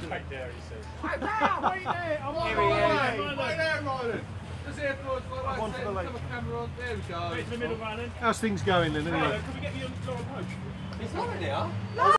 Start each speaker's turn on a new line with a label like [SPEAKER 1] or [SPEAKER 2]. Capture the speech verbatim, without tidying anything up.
[SPEAKER 1] Right there, he says.
[SPEAKER 2] Wait there! I'm on
[SPEAKER 3] Here
[SPEAKER 2] my
[SPEAKER 3] he
[SPEAKER 2] way!
[SPEAKER 3] is.
[SPEAKER 2] Wait there, Rylan! Just here for us, like
[SPEAKER 4] On
[SPEAKER 2] I
[SPEAKER 4] to
[SPEAKER 2] said,
[SPEAKER 4] the lake.
[SPEAKER 2] have a camera on. There we go.
[SPEAKER 1] Wait to the middle, Rylan.
[SPEAKER 4] How's things going then, anyway?
[SPEAKER 1] Can we get you on the approach?
[SPEAKER 3] It's not in here.